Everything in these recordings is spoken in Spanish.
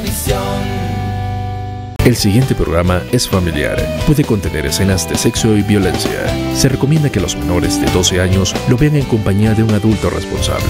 visión. El siguiente programa es familiar. Puede contener escenas de sexo y violencia. Se recomienda que los menores de 12 años lo vean en compañía de un adulto responsable.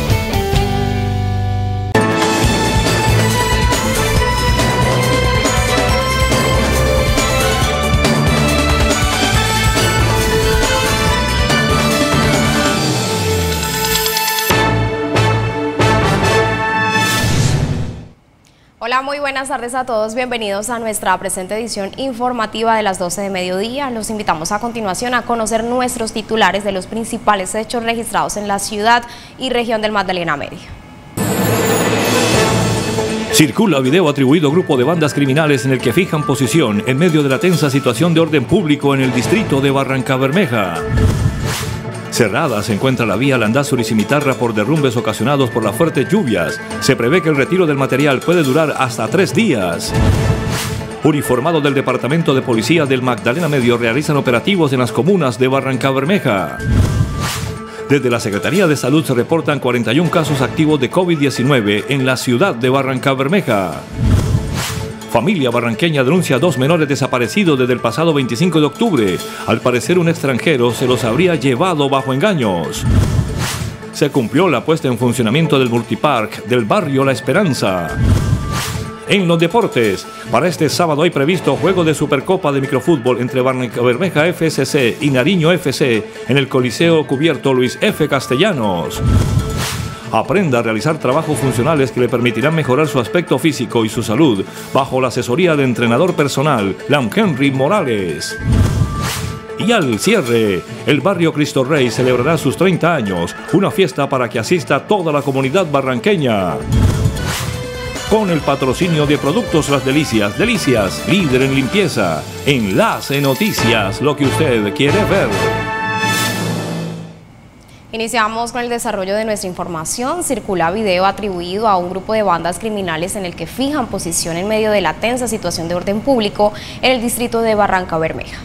Hola, muy buenas tardes a todos. Bienvenidos a nuestra presente edición informativa de las 12 de mediodía. Los invitamos a continuación a conocer nuestros titulares de los principales hechos registrados en la ciudad y región del Magdalena Medio. Circula video atribuido a grupo de bandas criminales en el que fijan posición en medio de la tensa situación de orden público en el distrito de Barrancabermeja. Cerrada se encuentra la vía Landázuri-Cimitarra por derrumbes ocasionados por las fuertes lluvias. Se prevé que el retiro del material puede durar hasta 3 días. Uniformados del Departamento de Policía del Magdalena Medio realizan operativos en las comunas de Barrancabermeja. Desde la Secretaría de Salud se reportan 41 casos activos de COVID-19 en la ciudad de Barrancabermeja. Familia barranqueña denuncia a 2 menores desaparecidos desde el pasado 25 de octubre. Al parecer un extranjero se los habría llevado bajo engaños. Se cumplió la puesta en funcionamiento del multipark del barrio La Esperanza. En los deportes, para este sábado hay previsto juego de Supercopa de Microfútbol entre Barrancabermeja FSC y Nariño FC en el Coliseo Cubierto Luis F. Castellanos. Aprenda a realizar trabajos funcionales que le permitirán mejorar su aspecto físico y su salud bajo la asesoría de entrenador personal, Lam Henry Morales. Y al cierre, el barrio Cristo Rey celebrará sus 30 años, una fiesta para que asista toda la comunidad barranqueña. Con el patrocinio de Productos Las Delicias, Delicias, líder en limpieza. Enlace Noticias, lo que usted quiere ver. Iniciamos con el desarrollo de nuestra información. Circula video atribuido a un grupo de bandas criminales en el que fijan posición en medio de la tensa situación de orden público en el distrito de Barrancabermeja.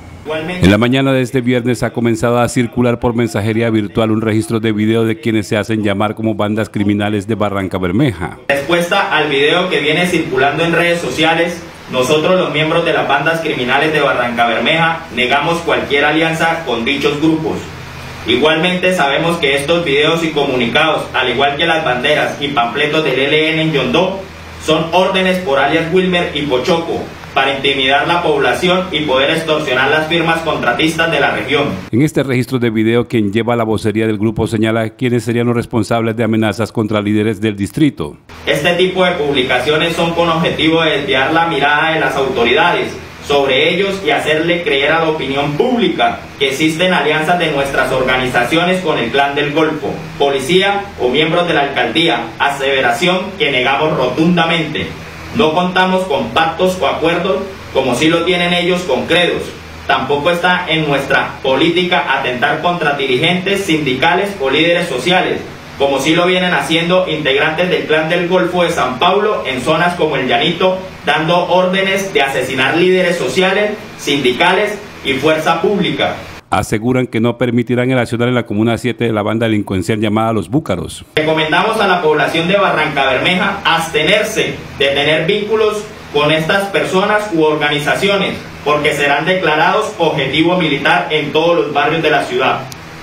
En la mañana de este viernes ha comenzado a circular por mensajería virtual un registro de video de quienes se hacen llamar como bandas criminales de Barrancabermeja. Respuesta al video que viene circulando en redes sociales, nosotros los miembros de las bandas criminales de Barrancabermeja negamos cualquier alianza con dichos grupos. Igualmente sabemos que estos videos y comunicados, al igual que las banderas y panfletos del ELN en Yondó, son órdenes por alias Wilmer y Pochoco para intimidar la población y poder extorsionar las firmas contratistas de la región. En este registro de video, quien lleva la vocería del grupo señala quiénes serían los responsables de amenazas contra líderes del distrito. Este tipo de publicaciones son con objetivo de desviar la mirada de las autoridades sobre ellos y hacerle creer a la opinión pública que existen alianzas de nuestras organizaciones con el Clan del Golfo, policía o miembros de la alcaldía, aseveración que negamos rotundamente. No contamos con pactos o acuerdos como sí lo tienen ellos con credos. Tampoco está en nuestra política atentar contra dirigentes sindicales o líderes sociales, como sí lo vienen haciendo integrantes del Clan del Golfo de San Paulo en zonas como el Llanito, dando órdenes de asesinar líderes sociales, sindicales y fuerza pública. Aseguran que no permitirán el accionar en la Comuna 7 de la banda delincuencial llamada Los Búcaros. Recomendamos a la población de Barrancabermeja abstenerse de tener vínculos con estas personas u organizaciones, porque serán declarados objetivo militar en todos los barrios de la ciudad.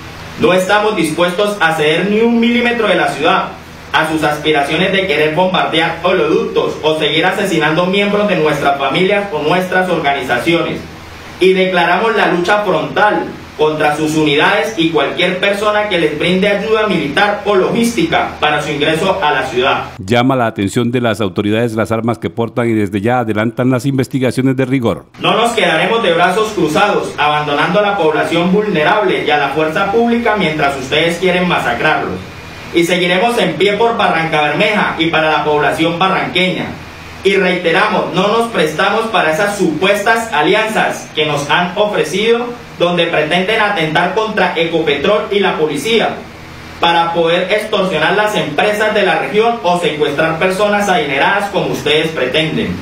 No estamos dispuestos a ceder ni 1 milímetro de la ciudad a sus aspiraciones de querer bombardear oleoductos o seguir asesinando miembros de nuestras familias o nuestras organizaciones. Y declaramos la lucha frontal contra sus unidades y cualquier persona que les brinde ayuda militar o logística para su ingreso a la ciudad. Llama la atención de las autoridades las armas que portan y desde ya adelantan las investigaciones de rigor. No nos quedaremos de brazos cruzados, abandonando a la población vulnerable y a la fuerza pública mientras ustedes quieren masacrarlos. Y seguiremos en pie por Barrancabermeja y para la población barranqueña. Y reiteramos, no nos prestamos para esas supuestas alianzas que nos han ofrecido, donde pretenden atentar contra Ecopetrol y la policía, para poder extorsionar las empresas de la región o secuestrar personas adineradas como ustedes pretenden.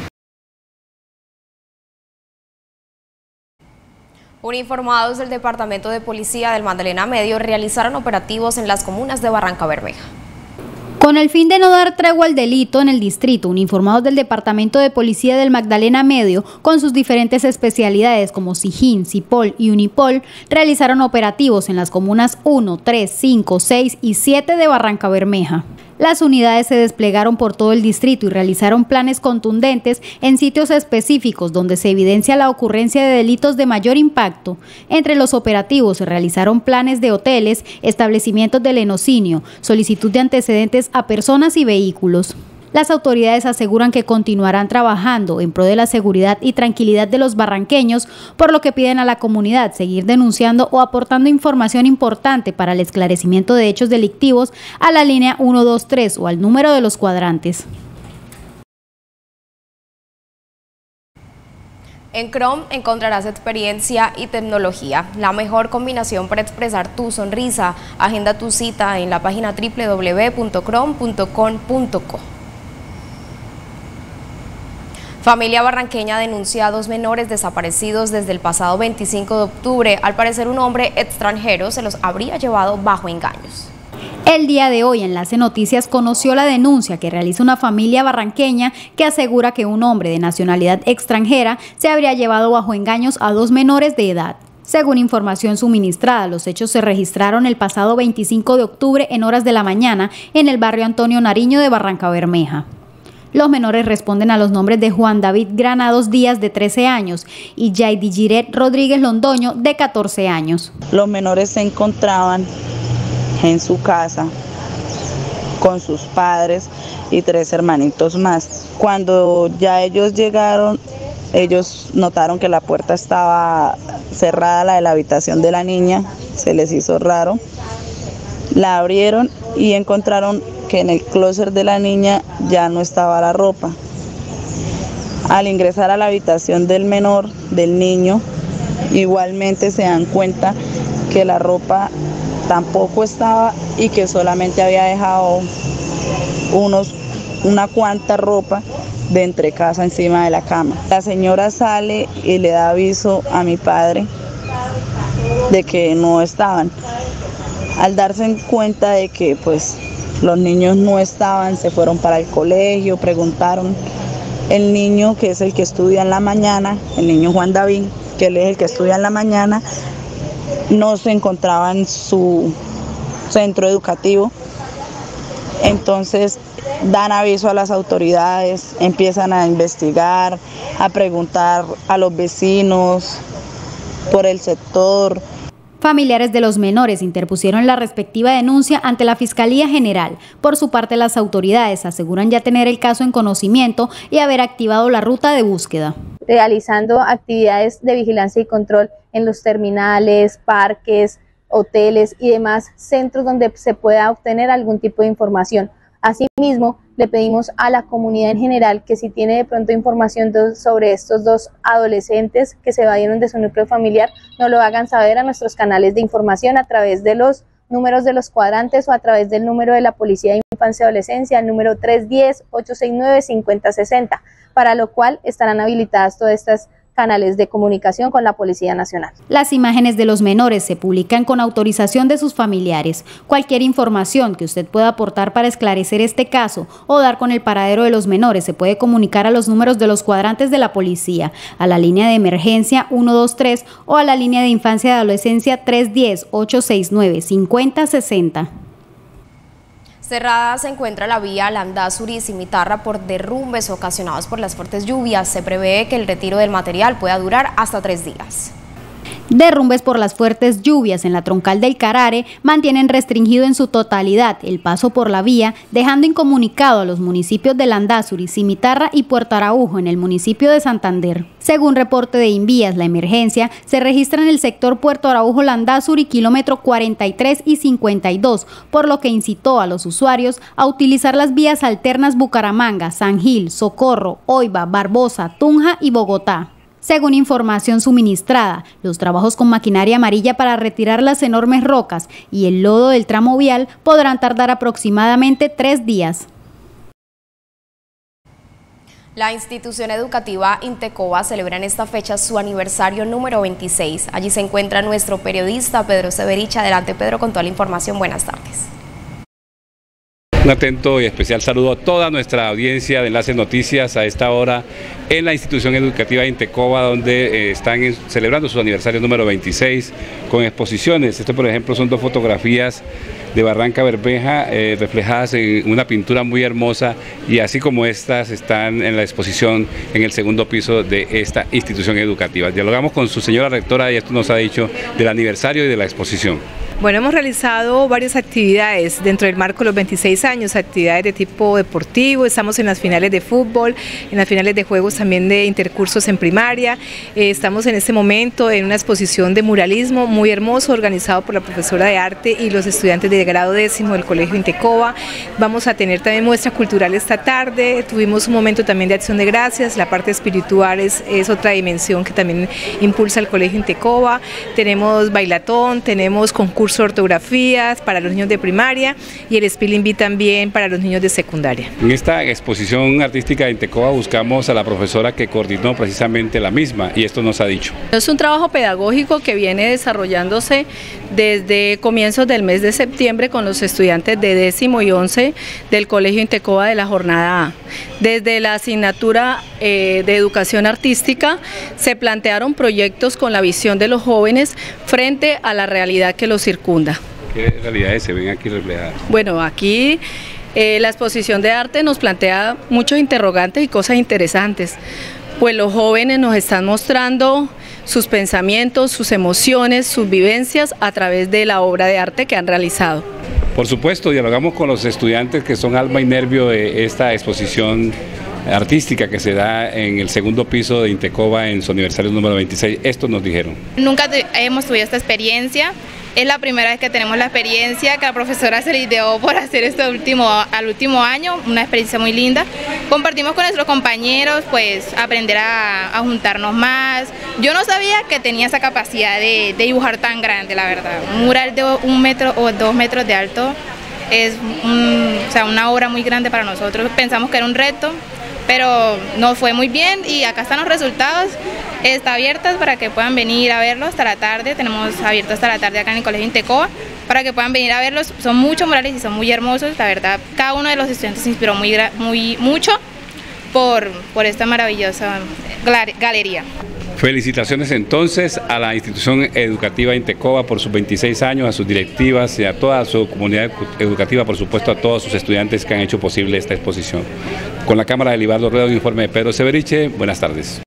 Uniformados del Departamento de Policía del Magdalena Medio realizaron operativos en las comunas de Barrancabermeja. Con el fin de no dar tregua al delito en el distrito, uniformados del Departamento de Policía del Magdalena Medio, con sus diferentes especialidades como SIJIN, CIPOL y UNIPOL, realizaron operativos en las comunas 1, 3, 5, 6 y 7 de Barrancabermeja. Las unidades se desplegaron por todo el distrito y realizaron planes contundentes en sitios específicos donde se evidencia la ocurrencia de delitos de mayor impacto. Entre los operativos se realizaron planes de hoteles, establecimientos de lenocinio, solicitud de antecedentes a personas y vehículos. Las autoridades aseguran que continuarán trabajando en pro de la seguridad y tranquilidad de los barranqueños, por lo que piden a la comunidad seguir denunciando o aportando información importante para el esclarecimiento de hechos delictivos a la línea 123 o al número de los cuadrantes. En Chrome encontrarás experiencia y tecnología, la mejor combinación para expresar tu sonrisa. Agenda tu cita en la página www.chrome.com.co. Familia barranqueña denuncia a 2 menores desaparecidos desde el pasado 25 de octubre. Al parecer, un hombre extranjero se los habría llevado bajo engaños. El día de hoy, Enlace Noticias conoció la denuncia que realiza una familia barranqueña que asegura que un hombre de nacionalidad extranjera se habría llevado bajo engaños a 2 menores de edad. Según información suministrada, los hechos se registraron el pasado 25 de octubre en horas de la mañana en el barrio Antonio Nariño de Barrancabermeja. Los menores responden a los nombres de Juan David Granados Díaz, de 13 años, y Yaidy Giret Rodríguez Londoño, de 14 años. Los menores se encontraban en su casa con sus padres y 3 hermanitos más. Cuando ya ellos llegaron, ellos notaron que la puerta estaba cerrada, la de la habitación de la niña, se les hizo raro. La abrieron y encontraron que en el closet de la niña ya no estaba la ropa. Al ingresar a la habitación del menor, del niño, igualmente se dan cuenta que la ropa tampoco estaba y que solamente había dejado una cuanta ropa de entrecasa encima de la cama. La señora sale y le da aviso a mi padre de que no estaban. Al darse cuenta de que pues los niños no estaban, se fueron para el colegio, preguntaron. El niño, que es el que estudia en la mañana, el niño Juan David, que él es el que estudia en la mañana, no se encontraba en su centro educativo. Entonces dan aviso a las autoridades, empiezan a investigar, a preguntar a los vecinos por el sector. Familiares de los menores interpusieron la respectiva denuncia ante la Fiscalía General. Por su parte, las autoridades aseguran ya tener el caso en conocimiento y haber activado la ruta de búsqueda. Realizando actividades de vigilancia y control en los terminales, parques, hoteles y demás centros donde se pueda obtener algún tipo de información. Asimismo, le pedimos a la comunidad en general que si tiene de pronto información sobre estos 2 adolescentes que se evadieron de su núcleo familiar, nos lo hagan saber a nuestros canales de información a través de los números de los cuadrantes o a través del número de la Policía de Infancia y Adolescencia, el número 310-869-5060, para lo cual estarán habilitadas todas estas canales de comunicación con la Policía Nacional. Las imágenes de los menores se publican con autorización de sus familiares. Cualquier información que usted pueda aportar para esclarecer este caso o dar con el paradero de los menores se puede comunicar a los números de los cuadrantes de la policía, a la línea de emergencia 123 o a la línea de infancia y adolescencia 310-869-5060. Cerrada se encuentra la vía Landazuri-Cimitarra por derrumbes ocasionados por las fuertes lluvias. Se prevé que el retiro del material pueda durar hasta 3 días. Derrumbes por las fuertes lluvias en la troncal del Carare mantienen restringido en su totalidad el paso por la vía, dejando incomunicado a los municipios de Landazuri, Cimitarra y Puerto Araujo en el municipio de Santander. Según reporte de Invías, la emergencia se registra en el sector Puerto Araujo-Landazuri, kilómetro 43 y 52, por lo que incitó a los usuarios a utilizar las vías alternas Bucaramanga, San Gil, Socorro, Oiba, Barbosa, Tunja y Bogotá. Según información suministrada, los trabajos con maquinaria amarilla para retirar las enormes rocas y el lodo del tramo vial podrán tardar aproximadamente 3 días. La institución educativa Intecoba celebra en esta fecha su aniversario número 26. Allí se encuentra nuestro periodista Pedro Severich. Adelante, Pedro, con toda la información. Buenas tardes. Un atento y especial saludo a toda nuestra audiencia de Enlace Noticias a esta hora en la institución educativa Intecoba, donde están celebrando su aniversario número 26 con exposiciones. Por ejemplo, son 2 fotografías de Barrancabermeja reflejadas en una pintura muy hermosa, y así como estas están en la exposición en el segundo piso de esta institución educativa. Dialogamos con su señora rectora y esto nos ha dicho del aniversario y de la exposición. Bueno, hemos realizado varias actividades dentro del marco de los 26 años, actividades de tipo deportivo, estamos en las finales de fútbol, en las finales de juegos también de intercursos en primaria, estamos en este momento en una exposición de muralismo muy hermoso organizado por la profesora de arte y los estudiantes de grado 10º del Colegio Intecoba. Vamos a tener también muestra cultural esta tarde, tuvimos un momento también de acción de gracias, la parte espiritual es otra dimensión que también impulsa el Colegio Intecoba, tenemos bailatón, tenemos concursos de ortografías para los niños de primaria y el spelling bee también para los niños de secundaria. En esta exposición artística de Intecoba buscamos a la profesora que coordinó precisamente la misma, y esto nos ha dicho. Es un trabajo pedagógico que viene desarrollándose desde comienzos del mes de septiembre con los estudiantes de 10º y 11 del Colegio Intecoba de la jornada A. Desde la asignatura de educación artística se plantearon proyectos con la visión de los jóvenes frente a la realidad que los circunda. ¿Qué realidades se ven aquí reflejadas? Bueno, aquí la exposición de arte nos plantea muchos interrogantes y cosas interesantes, pues los jóvenes nos están mostrando sus pensamientos, sus emociones, sus vivencias a través de la obra de arte que han realizado. Por supuesto, dialogamos con los estudiantes que son alma y nervio de esta exposición artística que se da en el segundo piso de Intecoba en su aniversario número 26. Esto nos dijeron. Nunca hemos tenido esta experiencia. Es la primera vez que tenemos la experiencia, que la profesora se le ideó por hacer esto al último año, una experiencia muy linda. Compartimos con nuestros compañeros, pues aprender a juntarnos más. Yo no sabía que tenía esa capacidad de dibujar tan grande, la verdad. Un mural de 1 metro o 2 metros de alto es una obra muy grande para nosotros. Pensamos que era un reto, pero nos fue muy bien y acá están los resultados. Está abierta para que puedan venir a verlo hasta la tarde, tenemos abierto hasta la tarde acá en el Colegio Intecoba, para que puedan venir a verlos. Son muchos murales y son muy hermosos, la verdad, cada uno de los estudiantes se inspiró mucho por esta maravillosa galería. Felicitaciones entonces a la institución educativa Intecoba por sus 26 años, a sus directivas y a toda su comunidad educativa, por supuesto a todos sus estudiantes que han hecho posible esta exposición. Con la cámara de Libardo Rueda, un informe de Pedro Severiche. Buenas tardes.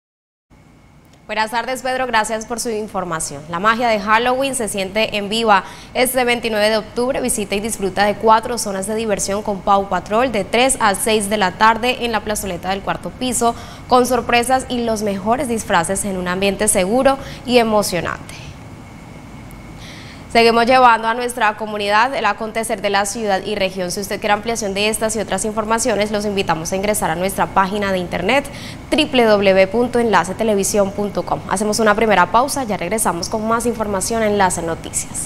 Buenas tardes, Pedro, gracias por su información. La magia de Halloween se siente en viva. Este 29 de octubre visita y disfruta de 4 zonas de diversión con Paw Patrol de 3 a 6 de la tarde en la plazoleta del 4º piso, con sorpresas y los mejores disfraces en un ambiente seguro y emocionante. Seguimos llevando a nuestra comunidad el acontecer de la ciudad y región. Si usted quiere ampliación de estas y otras informaciones, los invitamos a ingresar a nuestra página de internet www.enlacetelevisión.com. Hacemos una primera pausa, ya regresamos con más información en Enlace Noticias.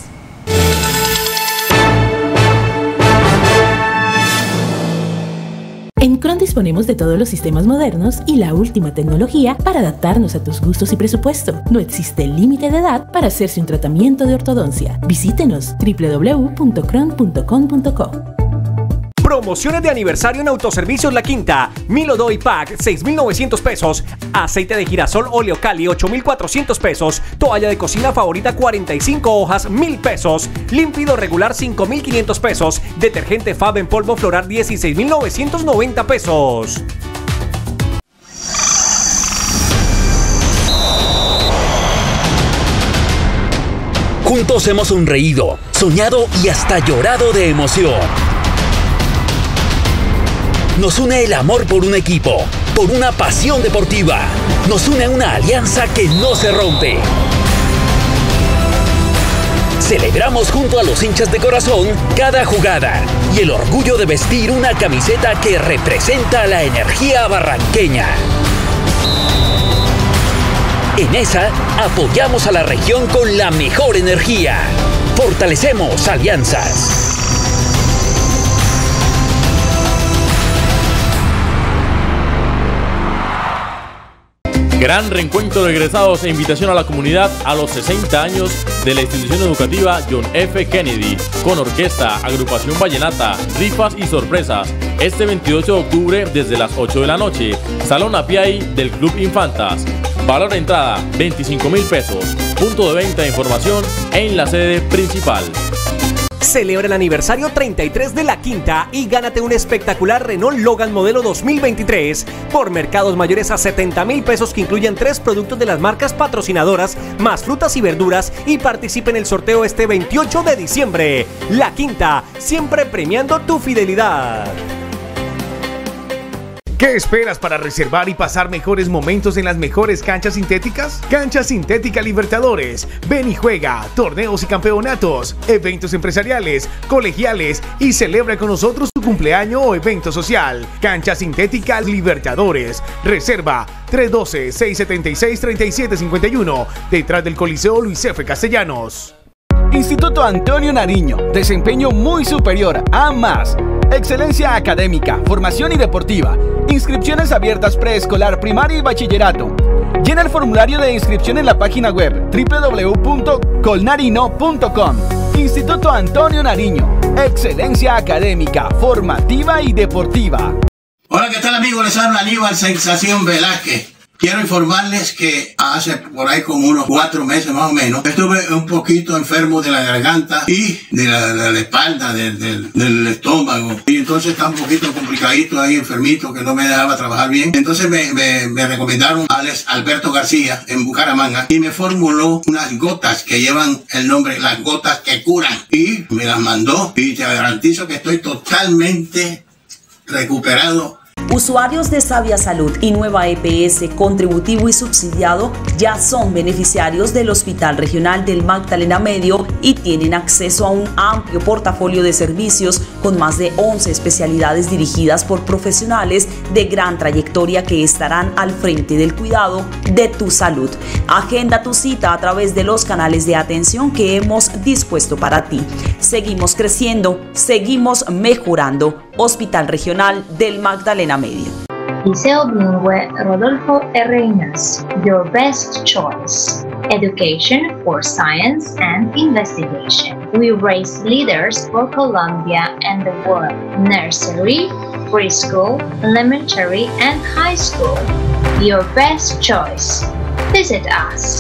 En Cron disponemos de todos los sistemas modernos y la última tecnología para adaptarnos a tus gustos y presupuesto. No existe límite de edad para hacerse un tratamiento de ortodoncia. Visítenos www.cron.com.co. Promociones de aniversario en Autoservicios La Quinta. Milo Doy Pack, 6.900 pesos. Aceite de girasol óleo Cali, 8.400 pesos. Toalla de cocina favorita, 45 hojas, 1.000 pesos. Límpido regular, 5.500 pesos. Detergente Fab en polvo floral, 16.990 pesos. Juntos hemos sonreído, soñado y hasta llorado de emoción. Nos une el amor por un equipo, por una pasión deportiva. Nos une una alianza que no se rompe. Celebramos junto a los hinchas de corazón cada jugada y el orgullo de vestir una camiseta que representa la energía barranqueña. En esa, apoyamos a la región con la mejor energía. Fortalecemos alianzas. Gran reencuentro de egresados e invitación a la comunidad a los 60 años de la institución educativa John F. Kennedy, con orquesta, agrupación vallenata, rifas y sorpresas. Este 28 de octubre desde las 8 de la noche, Salón Apiay del Club Infantas. Valor de entrada, 25.000 pesos. Punto de venta de información en la sede principal. Celebra el aniversario 33 de La Quinta y gánate un espectacular Renault Logan modelo 2023 por mercados mayores a 70.000 pesos, que incluyen 3 productos de las marcas patrocinadoras, más frutas y verduras, y participe en el sorteo este 28 de diciembre. La Quinta, siempre premiando tu fidelidad. ¿Qué esperas para reservar y pasar mejores momentos en las mejores canchas sintéticas? Cancha Sintética Libertadores. Ven y juega torneos y campeonatos, eventos empresariales, colegiales y celebra con nosotros tu cumpleaños o evento social. Cancha Sintética Libertadores. Reserva 312-676-3751, detrás del Coliseo Luis F. Castellanos. Instituto Antonio Nariño. Desempeño muy superior a más. Excelencia académica, formación y deportiva. Inscripciones abiertas preescolar, primaria y bachillerato. Llena el formulario de inscripción en la página web www.colnarino.com. Instituto Antonio Nariño. Excelencia académica, formativa y deportiva. Hola, ¿qué tal, amigos? Les habla Aníbal Sensación Velázquez. Quiero informarles que hace por ahí como unos 4 meses más o menos, estuve un poquito enfermo de la garganta y de la espalda, del estómago. Y entonces estaba un poquito complicadito ahí, enfermito, que no me dejaba trabajar bien. Entonces me recomendaron a Alex Alberto García en Bucaramanga y me formuló unas gotas que llevan el nombre Las Gotas que Curan. Y me las mandó y te garantizo que estoy totalmente recuperado. Usuarios de Sabia Salud y Nueva EPS contributivo y subsidiado ya son beneficiarios del Hospital Regional del Magdalena Medio y tienen acceso a un amplio portafolio de servicios con más de 11 especialidades dirigidas por profesionales de gran trayectoria que estarán al frente del cuidado de tu salud. Agenda tu cita a través de los canales de atención que hemos dispuesto para ti. Seguimos creciendo, seguimos mejorando. Hospital Regional del Magdalena Medio. Liceo Bilingüe Rodolfo R. Ignacio, your best choice. Education for science and investigation. We raise leaders for Colombia and the world. Nursery, preschool, elementary, and high school. Your best choice. Visit us.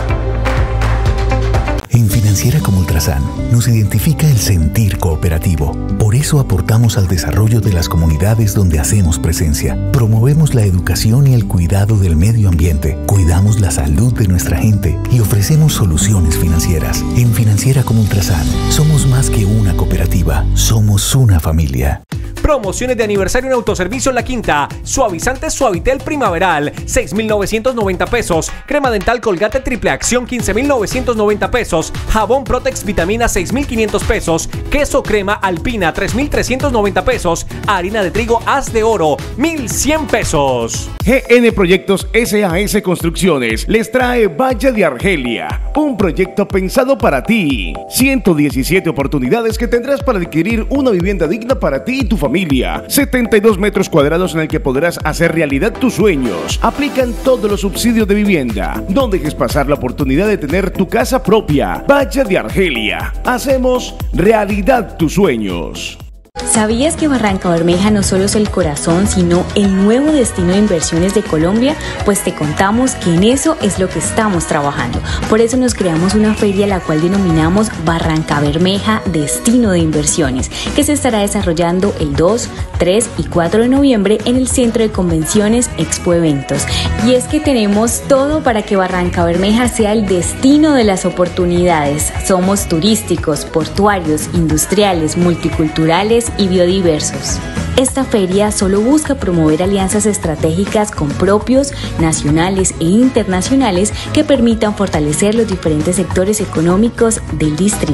En Financiera como Ultrasan nos identifica el sentir cooperativo. Por eso aportamos al desarrollo de las comunidades donde hacemos presencia. Promovemos la educación y el cuidado del medio ambiente. Cuidamos la salud de nuestra gente y ofrecemos soluciones financieras. En Financiera como Ultrasan somos más que una cooperativa, somos una familia. Promociones de aniversario en Autoservicio La Quinta. Suavizante Suavitel Primaveral, 6.990 pesos. Crema dental Colgate Triple Acción, 15.990 pesos. Jabón Protex Vitamina, 6.500 pesos. Queso crema Alpina, 3.390 pesos. Harina de trigo Haz de Oro, 1.100 pesos. GN Proyectos SAS Construcciones les trae Valle de Argelia, un proyecto pensado para ti. 117 oportunidades que tendrás para adquirir una vivienda digna para ti y tu familia. 72 metros cuadrados en el que podrás hacer realidad tus sueños. Aplican todos los subsidios de vivienda. No dejes pasar la oportunidad de tener tu casa propia. Valle de Argelia. Hacemos realidad tus sueños. ¿Sabías que Barrancabermeja no solo es el corazón, sino el nuevo destino de inversiones de Colombia? Pues te contamos que en eso es lo que estamos trabajando. Por eso nos creamos una feria la cual denominamos Barrancabermeja Destino de Inversiones, que se estará desarrollando el 2, 3 y 4 de noviembre en el Centro de Convenciones Expo Eventos. Y es que tenemos todo para que Barrancabermeja sea el destino de las oportunidades. Somos turísticos, portuarios, industriales, multiculturales y biodiversos. Esta feria solo busca promover alianzas estratégicas con propios, nacionales e internacionales que permitan fortalecer los diferentes sectores económicos del distrito.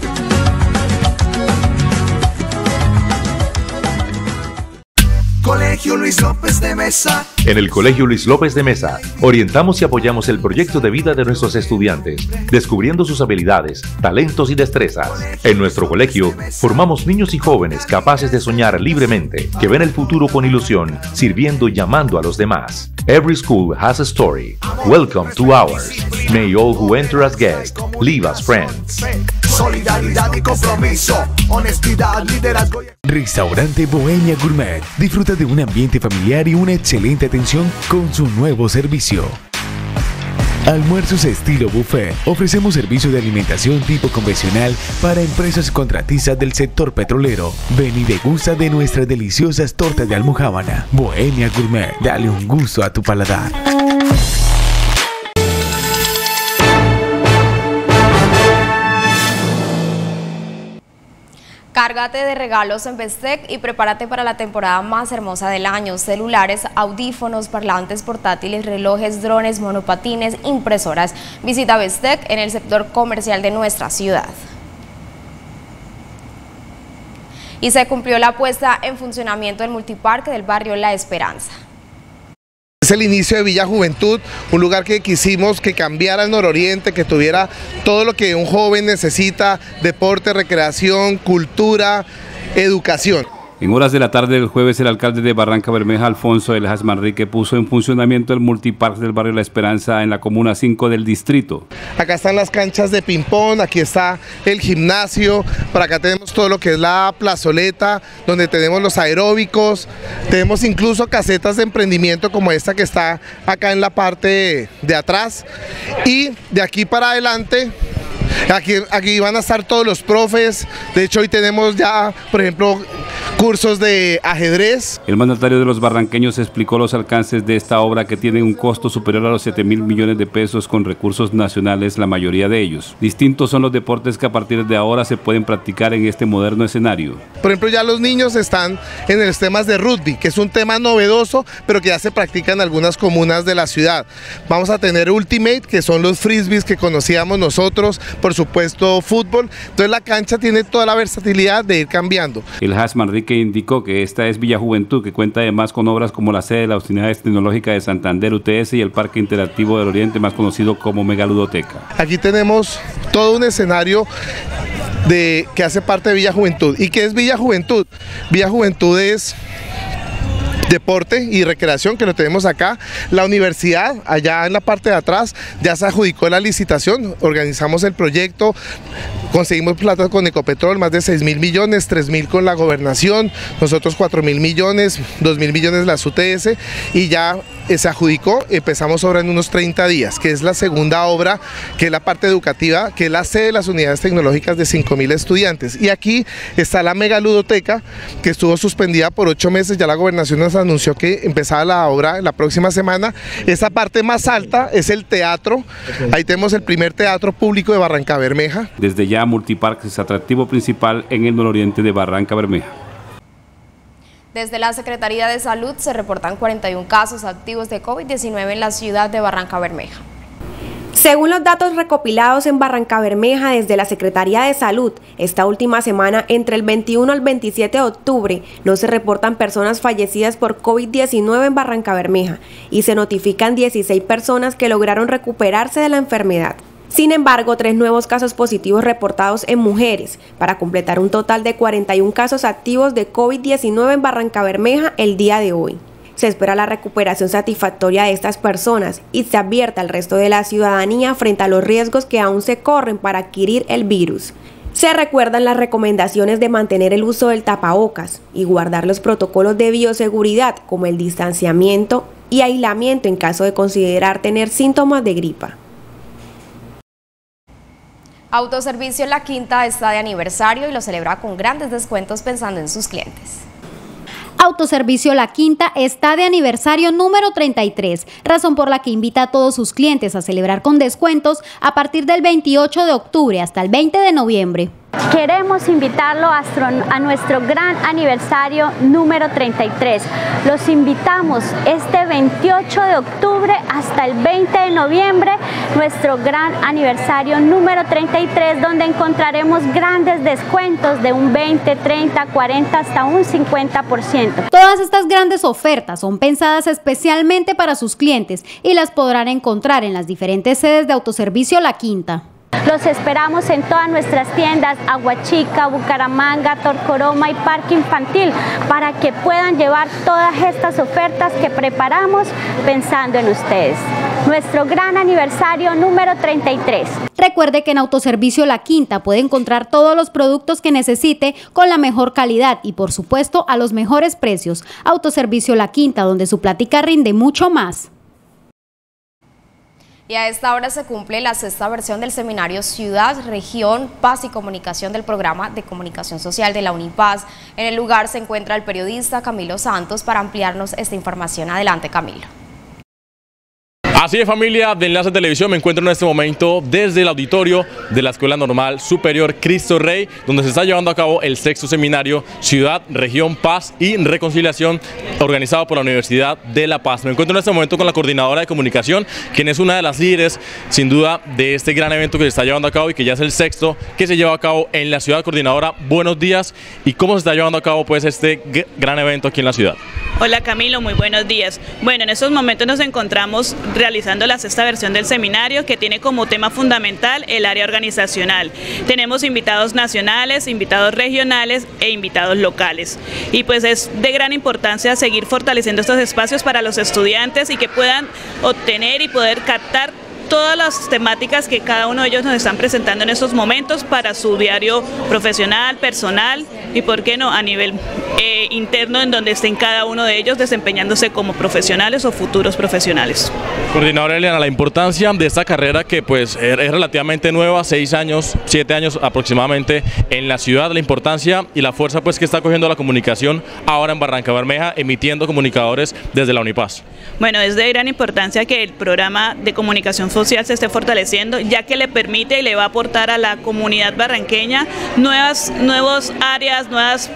Colegio Colegio Luis López de Mesa. En el Colegio Luis López de Mesa, orientamos y apoyamos el proyecto de vida de nuestros estudiantes, descubriendo sus habilidades, talentos y destrezas. En nuestro colegio, formamos niños y jóvenes capaces de soñar libremente, que ven el futuro con ilusión, sirviendo y amando a los demás. Every school has a story. Welcome to ours. May all who enter as guests leave as friends. Solidaridad y compromiso, honestidad, liderazgo. Restaurante Bohemia Gourmet. Disfruta de un ambiente familiar y una excelente atención con su nuevo servicio. Almuerzos estilo buffet. Ofrecemos servicio de alimentación tipo convencional para empresas contratistas del sector petrolero. Ven y degusta de nuestras deliciosas tortas de almojábana. Bohemia Gourmet. Dale un gusto a tu paladar. Cárgate de regalos en Bestec y prepárate para la temporada más hermosa del año. Celulares, audífonos, parlantes portátiles, relojes, drones, monopatines, impresoras. Visita Bestec en el sector comercial de nuestra ciudad. Y se cumplió la puesta en funcionamiento del multiparque del barrio La Esperanza. Es el inicio de Villa Juventud, un lugar que quisimos que cambiara el nororiente, que tuviera todo lo que un joven necesita: deporte, recreación, cultura, educación. En horas de la tarde del jueves, el alcalde de Barrancabermeja, Alfonso Elías Manrique, puso en funcionamiento el multiparque del barrio La Esperanza en la comuna 5 del distrito. Acá están las canchas de ping-pong, aquí está el gimnasio, por acá tenemos todo lo que es la plazoleta, donde tenemos los aeróbicos, tenemos incluso casetas de emprendimiento como esta que está acá en la parte de atrás, y de aquí para adelante aquí van a estar todos los profes. De hecho, hoy tenemos ya, por ejemplo, cursos de ajedrez. El mandatario de los barranqueños explicó los alcances de esta obra, que tiene un costo superior a los 7.000 millones de pesos con recursos nacionales, la mayoría de ellos. Distintos son los deportes que a partir de ahora se pueden practicar en este moderno escenario. Por ejemplo, ya los niños están en los temas de rugby, que es un tema novedoso, pero que ya se practica en algunas comunas de la ciudad. Vamos a tener ultimate, que son los frisbees que conocíamos nosotros, por supuesto fútbol. Entonces la cancha tiene toda la versatilidad de ir cambiando. El Elías Manrique indicó que esta es Villa Juventud, que cuenta además con obras como la sede de las Unidades Tecnológicas de Santander, UTS, y el Parque Interactivo del Oriente, más conocido como Megaludoteca. Aquí tenemos todo un escenario que hace parte de Villa Juventud. ¿Y qué es Villa Juventud? Villa Juventud es deporte y recreación, que lo tenemos acá. La universidad, allá en la parte de atrás, ya se adjudicó la licitación, organizamos el proyecto, conseguimos plata con Ecopetrol, más de 6.000 millones, 3.000 con la gobernación, nosotros 4.000 millones, 2.000 millones las UTS, y ya se adjudicó. Empezamos obra en unos 30 días, que es la segunda obra, que es la parte educativa, que es la sede de las unidades tecnológicas de 5.000 estudiantes. Y aquí está la Megaludoteca, que estuvo suspendida por 8 meses, ya la gobernación nos anunció que empezaba la obra la próxima semana. Esa parte más alta es el teatro, ahí tenemos el primer teatro público de Barrancabermeja. Desde ya Multiparque es atractivo principal en el nororiente de Barrancabermeja. Desde la Secretaría de Salud se reportan 41 casos activos de COVID-19 en la ciudad de Barrancabermeja. Según los datos recopilados en Barrancabermeja desde la Secretaría de Salud, esta última semana, entre el 21 al 27 de octubre, no se reportan personas fallecidas por COVID-19 en Barrancabermeja y se notifican 16 personas que lograron recuperarse de la enfermedad. Sin embargo, 3 nuevos casos positivos reportados en mujeres, para completar un total de 41 casos activos de COVID-19 en Barrancabermeja el día de hoy. Se espera la recuperación satisfactoria de estas personas y se advierte al resto de la ciudadanía frente a los riesgos que aún se corren para adquirir el virus. Se recuerdan las recomendaciones de mantener el uso del tapabocas y guardar los protocolos de bioseguridad como el distanciamiento y aislamiento en caso de considerar tener síntomas de gripa. Autoservicio La Quinta está de aniversario y lo celebra con grandes descuentos pensando en sus clientes. Autoservicio La Quinta está de aniversario número 33, razón por la que invita a todos sus clientes a celebrar con descuentos a partir del 28 de octubre hasta el 20 de noviembre. Queremos invitarlo a nuestro gran aniversario número 33. Los invitamos este 28 de octubre hasta el 20 de noviembre, nuestro gran aniversario número 33, donde encontraremos grandes descuentos de un 20, 30, 40 hasta un 50%. Todas estas grandes ofertas son pensadas especialmente para sus clientes y las podrán encontrar en las diferentes sedes de Autoservicio La Quinta. Los esperamos en todas nuestras tiendas, Aguachica, Bucaramanga, Torcoroma y Parque Infantil, para que puedan llevar todas estas ofertas que preparamos pensando en ustedes. Nuestro gran aniversario número 33. Recuerde que en Autoservicio La Quinta puede encontrar todos los productos que necesite con la mejor calidad y por supuesto a los mejores precios. Autoservicio La Quinta, donde su plática rinde mucho más. Y a esta hora se cumple la 6ª versión del seminario Ciudad, Región, Paz y Comunicación del programa de comunicación social de la Unipaz. En el lugar se encuentra el periodista Camilo Santos para ampliarnos esta información. Adelante, Camilo. Así es, familia de Enlace Televisión, me encuentro en este momento desde el auditorio de la Escuela Normal Superior Cristo Rey, donde se está llevando a cabo el 6º seminario Ciudad, Región, Paz y Reconciliación, organizado por la Universidad de La Paz. Me encuentro en este momento con la coordinadora de comunicación, quien es una de las líderes, sin duda, de este gran evento que se está llevando a cabo y que ya es el 6º que se lleva a cabo en la ciudad. Coordinadora, buenos días. ¿Y cómo se está llevando a cabo pues este gran evento aquí en la ciudad? Hola Camilo, muy buenos días. Bueno, en estos momentos nos encontramos realizando la 6ª versión del seminario, que tiene como tema fundamental el área organizacional. Tenemos invitados nacionales, invitados regionales e invitados locales. Y pues es de gran importancia seguir fortaleciendo estos espacios para los estudiantes y que puedan obtener y poder captar todas las temáticas que cada uno de ellos nos están presentando en estos momentos para su diario profesional, personal y, por qué no, a nivel interno, en donde estén cada uno de ellos desempeñándose como profesionales o futuros profesionales. Coordinadora Eliana, la importancia de esta carrera que pues es relativamente nueva, 6 años, 7 años aproximadamente en la ciudad, la importancia y la fuerza pues que está cogiendo la comunicación ahora en Barrancabermeja, emitiendo comunicadores desde la Unipaz. Bueno, es de gran importancia que el programa de comunicación social se esté fortaleciendo, ya que le permite y le va a aportar a la comunidad barranqueña nuevas áreas, nuevas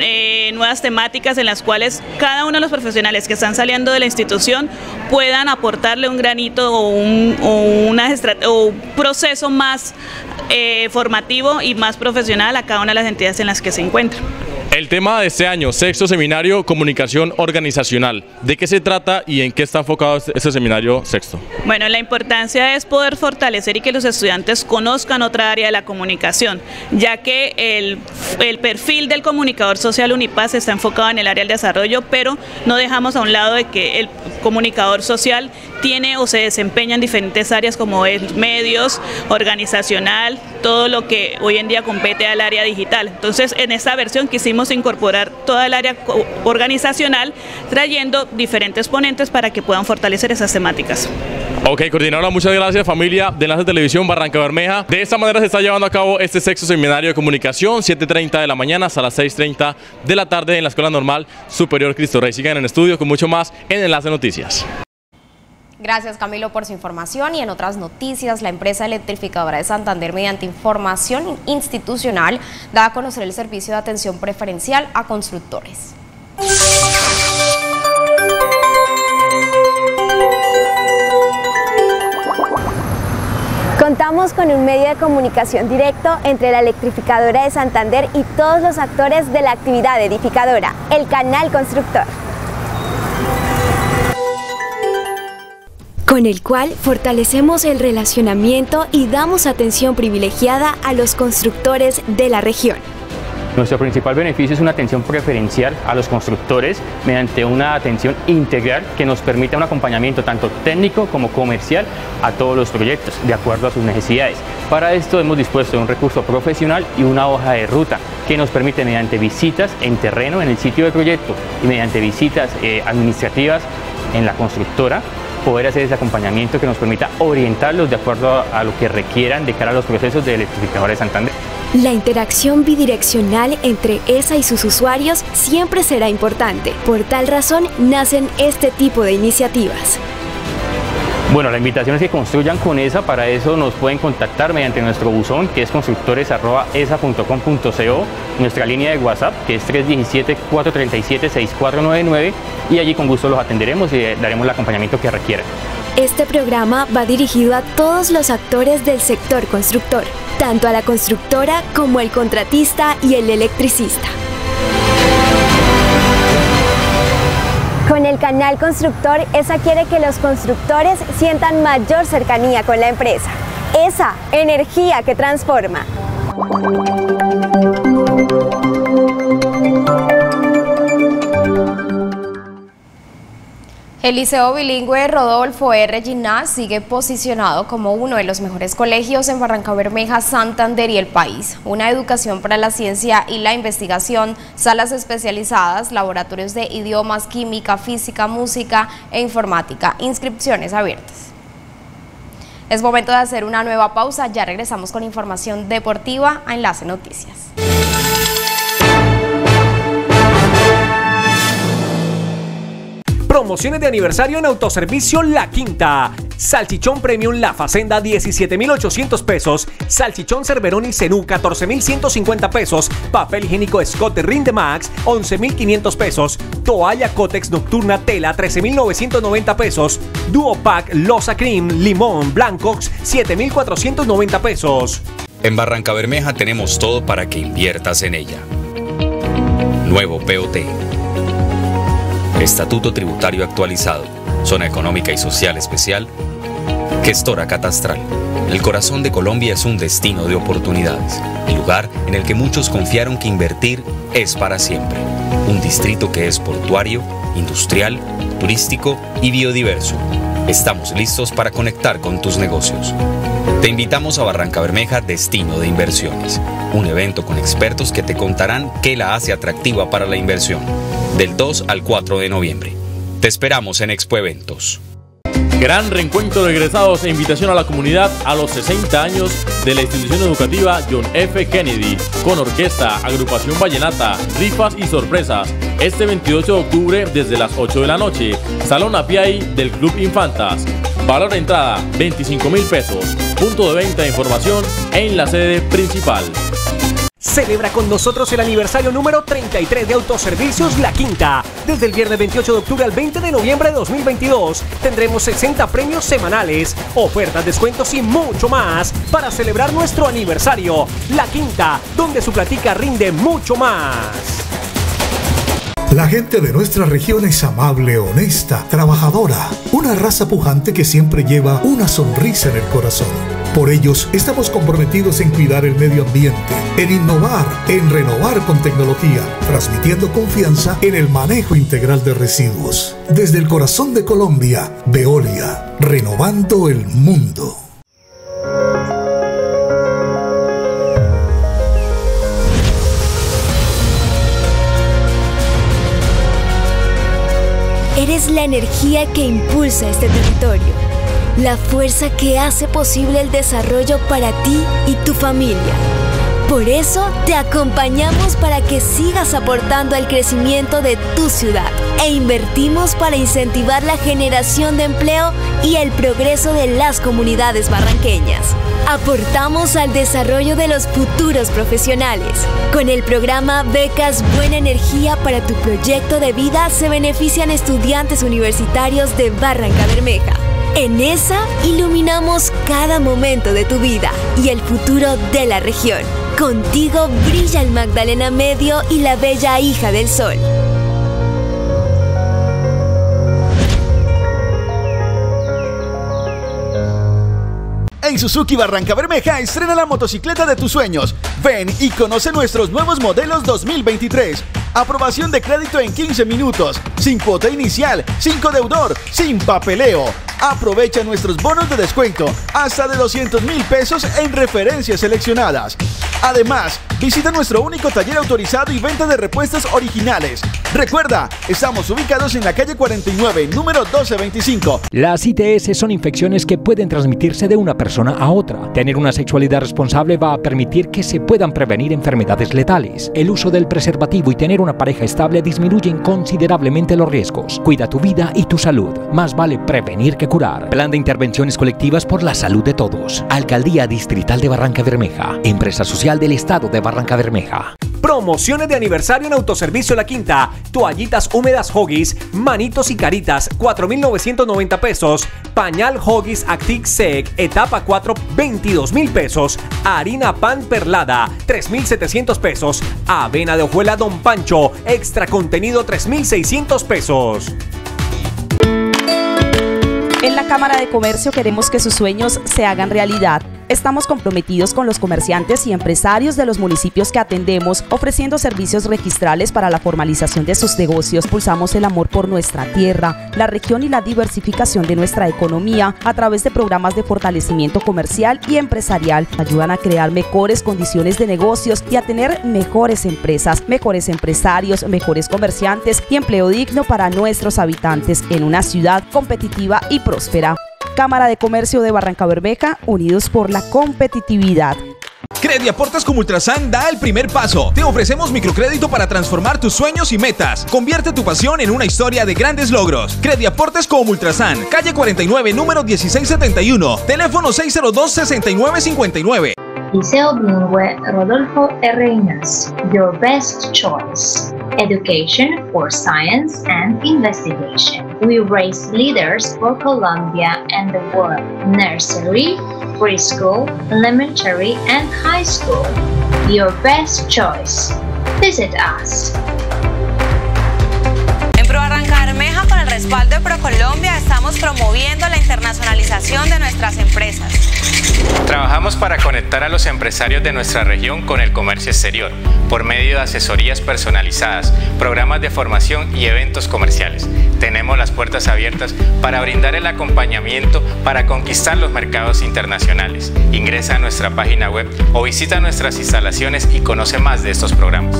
temáticas en las cuales cada uno de los profesionales que están saliendo de la institución puedan aportarle un granito o un proceso más formativo y más profesional a cada una de las entidades en las que se encuentran. El tema de este año, 6º seminario Comunicación Organizacional. ¿De qué se trata y en qué está enfocado este seminario 6º? Bueno, la importancia es poder fortalecer y que los estudiantes conozcan otra área de la comunicación, ya que el perfil del comunicador social Unipaz está enfocado en el área del desarrollo, pero no dejamos a un lado de que el comunicador social tiene o se desempeña en diferentes áreas como es medios, organizacional, todo lo que hoy en día compete al área digital. Entonces, en esta versión quisimos incorporar toda el área organizacional, trayendo diferentes ponentes para que puedan fortalecer esas temáticas. Ok, coordinadora, muchas gracias, familia de Enlace Televisión Barrancabermeja. De esta manera se está llevando a cabo este 6º seminario de comunicación, 7:30 de la mañana hasta las 6:30 de la tarde en la Escuela Normal Superior Cristo Rey. Sigan en el estudio con mucho más en Enlace Noticias. Gracias, Camilo, por su información. Y en otras noticias, la empresa electrificadora de Santander, mediante información institucional, da a conocer el servicio de atención preferencial a constructores. Contamos con un medio de comunicación directo entre la electrificadora de Santander y todos los actores de la actividad edificadora, el Canal Constructor, con el cual fortalecemos el relacionamiento y damos atención privilegiada a los constructores de la región. Nuestro principal beneficio es una atención preferencial a los constructores mediante una atención integral que nos permite un acompañamiento tanto técnico como comercial a todos los proyectos, de acuerdo a sus necesidades. Para esto hemos dispuesto de un recurso profesional y una hoja de ruta que nos permite, mediante visitas en terreno en el sitio del proyecto y mediante visitas administrativas en la constructora, poder hacer ese acompañamiento que nos permita orientarlos de acuerdo a lo que requieran de cara a los procesos de electrificadora de Santander. La interacción bidireccional entre ESA y sus usuarios siempre será importante. Por tal razón, nacen este tipo de iniciativas. Bueno, la invitación es que construyan con ESA. Para eso nos pueden contactar mediante nuestro buzón, que es constructores@esa.com.co, nuestra línea de WhatsApp, que es 317-437-6499, y allí con gusto los atenderemos y daremos el acompañamiento que requieran. Este programa va dirigido a todos los actores del sector constructor, tanto a la constructora como el contratista y el electricista. Con el canal constructor, ESA quiere que los constructores sientan mayor cercanía con la empresa. ESA, energía que transforma. El Liceo Bilingüe Rodolfo R. Ginás sigue posicionado como uno de los mejores colegios en Barrancabermeja, Santander y el país. Una educación para la ciencia y la investigación, salas especializadas, laboratorios de idiomas, química, física, música e informática. Inscripciones abiertas. Es momento de hacer una nueva pausa. Ya regresamos con información deportiva a Enlace Noticias. Promociones de aniversario en Autoservicio La Quinta. Salchichón Premium La Facenda, 17.800 pesos. Salchichón Cerverón y Cenú, 14.150 pesos. Papel higiénico Scott Rinde Max, 11.500 pesos. Toalla Cotex Nocturna Tela, 13.990 pesos. Duo Pack Loza Cream Limón Blancox, 7.490 pesos. En Barrancabermeja tenemos todo para que inviertas en ella. Nuevo POT. Estatuto tributario actualizado, zona económica y social especial, gestora catastral. El corazón de Colombia es un destino de oportunidades, el lugar en el que muchos confiaron que invertir es para siempre. Un distrito que es portuario, industrial, turístico y biodiverso. Estamos listos para conectar con tus negocios. Te invitamos a Barrancabermeja Destino de Inversiones, un evento con expertos que te contarán qué la hace atractiva para la inversión. Del 2 al 4 de noviembre. Te esperamos en Expo Eventos. Gran reencuentro de egresados e invitación a la comunidad a los 60 años de la institución educativa John F. Kennedy, con orquesta, agrupación vallenata, rifas y sorpresas. Este 28 de octubre desde las 8 de la noche, Salón Apiay del Club Infantas. Valor de entrada, 25.000 pesos. Punto de venta de información en la sede principal. Celebra con nosotros el aniversario número 33 de Autoservicios La Quinta. Desde el viernes 28 de octubre al 20 de noviembre de 2022 tendremos 60 premios semanales, ofertas, descuentos y mucho más para celebrar nuestro aniversario. La Quinta, donde su platica rinde mucho más. La gente de nuestra región es amable, honesta, trabajadora, una raza pujante que siempre lleva una sonrisa en el corazón. Por ellos estamos comprometidos en cuidar el medio ambiente, en innovar, en renovar con tecnología, transmitiendo confianza en el manejo integral de residuos. Desde el corazón de Colombia, Veolia, renovando el mundo. Eres la energía que impulsa este territorio, la fuerza que hace posible el desarrollo para ti y tu familia. Por eso te acompañamos para que sigas aportando al crecimiento de tu ciudad e invertimos para incentivar la generación de empleo y el progreso de las comunidades barranqueñas. Aportamos al desarrollo de los futuros profesionales. Con el programa Becas Buena Energía para tu proyecto de vida se benefician estudiantes universitarios de Barrancabermeja. En ESA iluminamos cada momento de tu vida y el futuro de la región. Contigo brilla el Magdalena Medio y la bella hija del sol. En Suzuki Barrancabermeja estrena la motocicleta de tus sueños. Ven y conoce nuestros nuevos modelos 2023. Aprobación de crédito en 15 minutos, sin cuota inicial, sin codeudor, sin papeleo. Aprovecha nuestros bonos de descuento hasta de 200.000 pesos en referencias seleccionadas. Además, Visita nuestro único taller autorizado y venta de repuestos originales. Recuerda, estamos ubicados en la calle 49, número 1225. Las ITS son infecciones que pueden transmitirse de una persona a otra. Tener una sexualidad responsable va a permitir que se puedan prevenir enfermedades letales. El uso del preservativo y tener una pareja estable disminuyen considerablemente los riesgos. Cuida tu vida y tu salud. Más vale prevenir que curar. Plan de intervenciones colectivas por la salud de todos. Alcaldía Distrital de Barrancabermeja. Empresa social del Estado de Barrancabermeja. Promociones de aniversario en Autoservicio La Quinta. Toallitas húmedas Huggies, manitos y caritas, 4.990 pesos. Pañal Huggies Active Sec, etapa 4, 22.000 pesos. Harina pan perlada, 3.700 pesos. Avena de hojuela Don Pancho, extra contenido, 3.600 pesos. En la Cámara de Comercio queremos que sus sueños se hagan realidad. Estamos comprometidos con los comerciantes y empresarios de los municipios que atendemos, ofreciendo servicios registrales para la formalización de sus negocios. Impulsamos el amor por nuestra tierra, la región y la diversificación de nuestra economía a través de programas de fortalecimiento comercial y empresarial. Ayudan a crear mejores condiciones de negocios y a tener mejores empresas, mejores empresarios, mejores comerciantes y empleo digno para nuestros habitantes en una ciudad competitiva y próspera. Cámara de Comercio de Barrancabermeja, unidos por la competitividad. Crediaportes como Ultrasan da el primer paso. Te ofrecemos microcrédito para transformar tus sueños y metas. Convierte tu pasión en una historia de grandes logros. Crediaportes como Ultrasan, calle 49, número 1671, teléfono 602-6959. Liceo Bilingüe Rodolfo R. Ignacio, your best choice. Education for science and investigation. We raise leaders for Colombia and the world. Nursery, preschool, elementary, and high school. Your best choice. Visit us. En Barrancabermeja, con el respaldo de ProColombia, estamos promoviendo la internacionalización de nuestras empresas. Trabajamos para conectar a los empresarios de nuestra región con el comercio exterior, por medio de asesorías personalizadas, programas de formación y eventos comerciales. Tenemos las puertas abiertas para brindar el acompañamiento para conquistar los mercados internacionales. Ingresa a nuestra página web o visita nuestras instalaciones y conoce más de estos programas.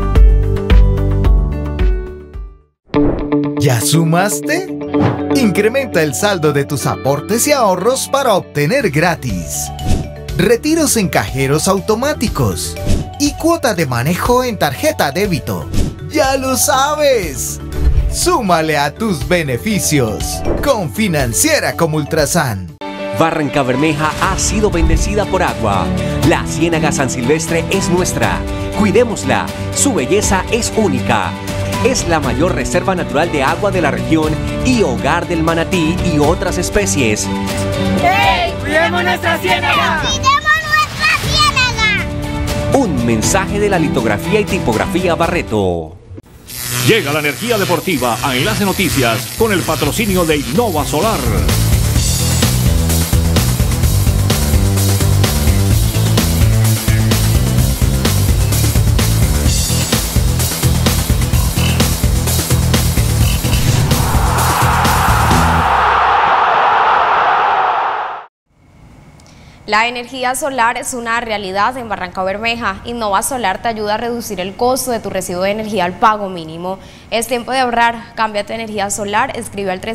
¿Ya sumaste? Incrementa el saldo de tus aportes y ahorros para obtener gratis retiros en cajeros automáticos y cuota de manejo en tarjeta débito. ¡Ya lo sabes! Súmale a tus beneficios con Financiera como Ultrasan. Barrancabermeja ha sido bendecida por agua. La Ciénaga San Silvestre es nuestra. Cuidémosla. Su belleza es única. Es la mayor reserva natural de agua de la región y hogar del manatí y otras especies. ¡Hey! ¡Cuidemos nuestra ciénaga! ¡Cuidemos nuestra ciénaga! Un mensaje de la litografía y tipografía Barreto. Llega la energía deportiva a Enlace Noticias con el patrocinio de Innova Solar. La energía solar es una realidad en Barrancabermeja. Innova Solar te ayuda a reducir el costo de tu recibo de energía al pago mínimo. Es tiempo de ahorrar. Cámbiate a energía solar. Escribe al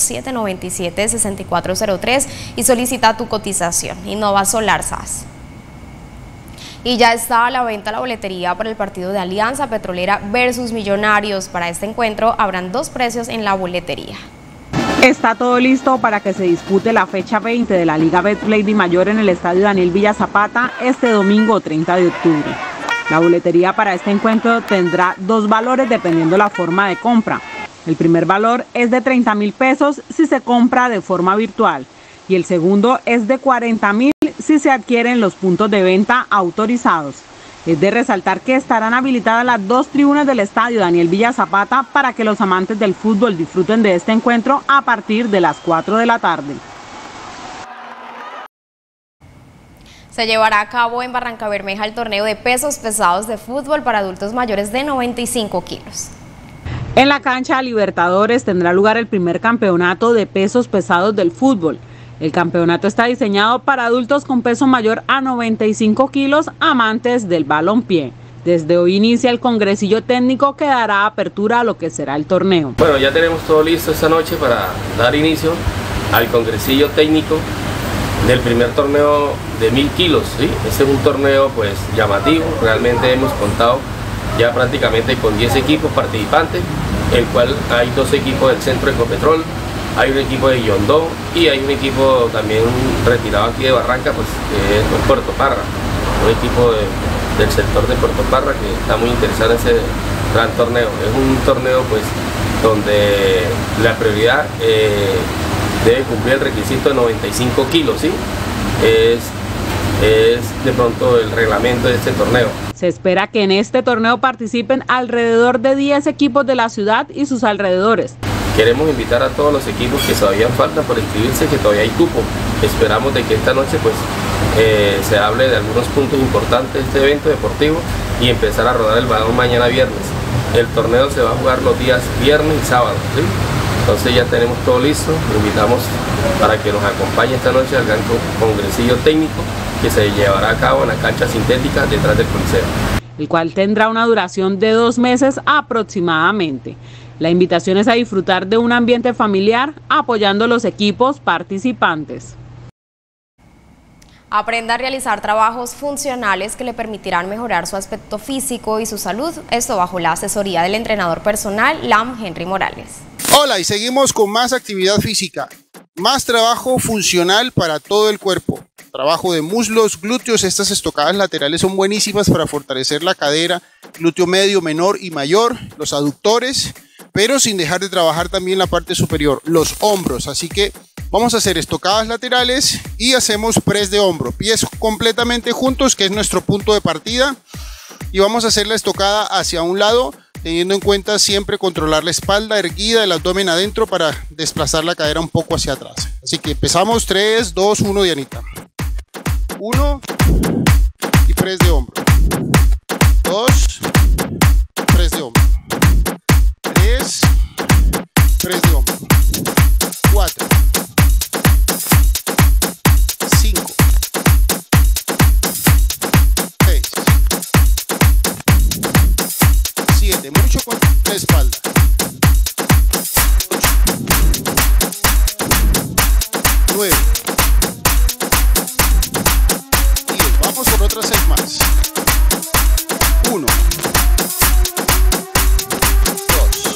307-97-6403 y solicita tu cotización. Innova Solar SAS. Y ya está a la venta la boletería para el partido de Alianza Petrolera versus Millonarios. Para este encuentro habrán dos precios en la boletería. Está todo listo para que se dispute la fecha 20 de la Liga Betplay Di Mayor en el estadio Daniel Villa Zapata este domingo 30 de octubre. La boletería para este encuentro tendrá dos valores dependiendo la forma de compra. El primer valor es de 30.000 pesos si se compra de forma virtual y el segundo es de 40.000 si se adquieren los puntos de venta autorizados. Es de resaltar que estarán habilitadas las dos tribunas del estadio Daniel Villa Zapata para que los amantes del fútbol disfruten de este encuentro a partir de las 4 de la tarde. Se llevará a cabo en Barrancabermeja el torneo de pesos pesados de fútbol para adultos mayores de 95 kilos. En la cancha Libertadores tendrá lugar el primer campeonato de pesos pesados del fútbol. El campeonato está diseñado para adultos con peso mayor a 95 kilos, amantes del balompié. Desde hoy inicia el congresillo técnico que dará apertura a lo que será el torneo. Bueno, ya tenemos todo listo esta noche para dar inicio al congresillo técnico del primer torneo de 1000 kilos, ¿sí? Este es un torneo pues llamativo, realmente hemos contado ya prácticamente con 10 equipos participantes, el cual hay 2 equipos del Centro Ecopetrol, hay un equipo de Yondó y hay un equipo también retirado aquí de Barranca, pues que es Puerto Parra, un equipo del sector de Puerto Parra que está muy interesado en ese gran torneo. Es un torneo pues donde la prioridad debe cumplir el requisito de 95 kilos, ¿sí? Es de pronto el reglamento de este torneo. Se espera que en este torneo participen alrededor de 10 equipos de la ciudad y sus alrededores. Queremos invitar a todos los equipos que todavía faltan por inscribirse, que todavía hay cupo. Esperamos de que esta noche pues se hable de algunos puntos importantes de este evento deportivo y empezar a rodar el balón mañana viernes. El torneo se va a jugar los días viernes y sábado, ¿sí? Entonces ya tenemos todo listo, lo invitamos para que nos acompañe esta noche al gran congresillo técnico que se llevará a cabo en la cancha sintética detrás del Coliseo, el cual tendrá una duración de 2 meses aproximadamente. La invitación es a disfrutar de un ambiente familiar apoyando los equipos participantes. Aprenda a realizar trabajos funcionales que le permitirán mejorar su aspecto físico y su salud, esto bajo la asesoría del entrenador personal LAM Henry Morales. Hola, y seguimos con más actividad física, más trabajo funcional para todo el cuerpo, trabajo de muslos, glúteos. Estas estocadas laterales son buenísimas para fortalecer la cadera, glúteo medio, menor y mayor, los aductores, pero sin dejar de trabajar también la parte superior, los hombros. Así que vamos a hacer estocadas laterales y hacemos press de hombro, pies completamente juntos, que es nuestro punto de partida, y vamos a hacer la estocada hacia un lado, teniendo en cuenta siempre controlar la espalda erguida, el abdomen adentro para desplazar la cadera un poco hacia atrás. Así que empezamos, 3, 2, 1, Dianita. 1 y press de hombro. 2, press de hombro. 3, press de hombro. 4, 5, 6, 7, mucho con la espalda. 9, 10, vamos por otras 6 más. 1, 2,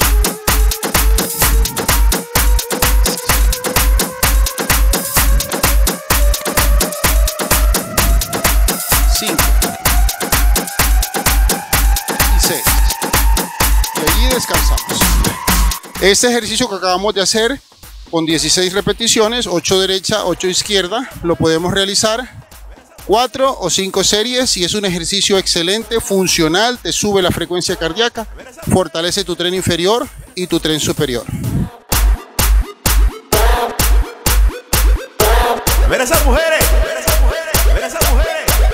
5 y 6. Y allí descansamos. Este ejercicio que acabamos de hacer con 16 repeticiones, 8 derecha, 8 izquierda, lo podemos realizar 4 o 5 series y es un ejercicio excelente, funcional, te sube la frecuencia cardíaca, fortalece tu tren inferior y tu tren superior. ¡Ver a esas mujeres! ¡Ver a esas mujeres! ¡Ver a esas mujeres!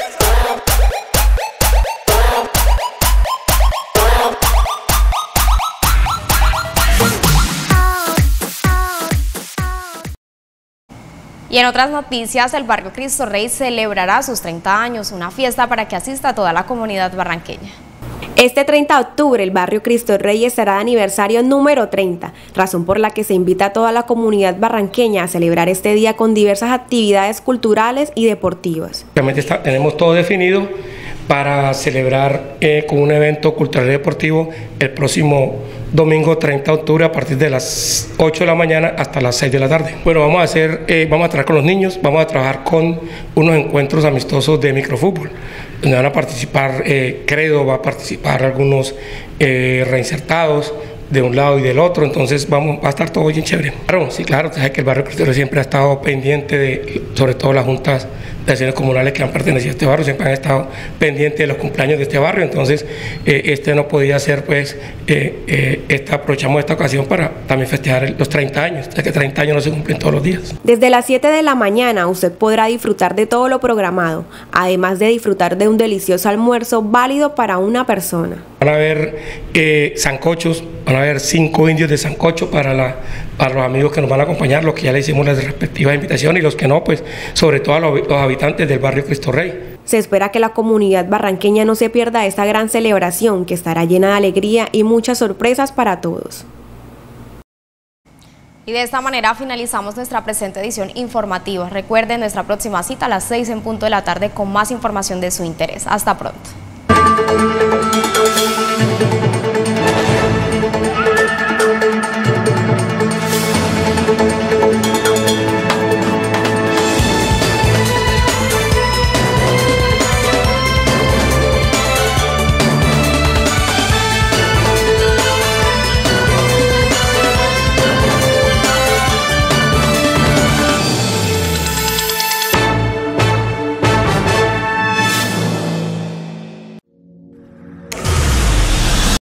Y en otras noticias, el barrio Cristo Rey celebrará sus 30 años, una fiesta para que asista toda la comunidad barranqueña. Este 30 de octubre el barrio Cristo Rey estará de aniversario número 30, razón por la que se invita a toda la comunidad barranqueña a celebrar este día con diversas actividades culturales y deportivas. Realmente tenemos todo definido para celebrar con un evento cultural y deportivo el próximo domingo 30 de octubre a partir de las 8 de la mañana hasta las 6 de la tarde. Bueno, vamos a trabajar con los niños, vamos a trabajar con unos encuentros amistosos de microfútbol, donde van a participar Credo, va a participar algunos reinsertados de un lado y del otro, entonces va a estar todo bien chévere. Claro, sí, claro, sabes que el barrio Cristo Rey siempre ha estado pendiente de, sobre todo las juntas de acciones comunales que han pertenecido a este barrio, siempre han estado pendientes de los cumpleaños de este barrio, entonces este no podía ser, pues, aprovechamos esta ocasión para también festejar los 30 años, ya que 30 años no se cumplen todos los días. Desde las 7 de la mañana usted podrá disfrutar de todo lo programado, además de disfrutar de un delicioso almuerzo válido para una persona. Van a haber sancochos, van a haber 5 indios de sancocho para los amigos que nos van a acompañar, los que ya le hicimos las respectivas invitaciones y los que no, pues sobre todo a los habitantes del barrio Cristo Rey. Se espera que la comunidad barranqueña no se pierda esta gran celebración que estará llena de alegría y muchas sorpresas para todos. Y de esta manera finalizamos nuestra presente edición informativa. Recuerden nuestra próxima cita a las 6 en punto de la tarde con más información de su interés. Hasta pronto.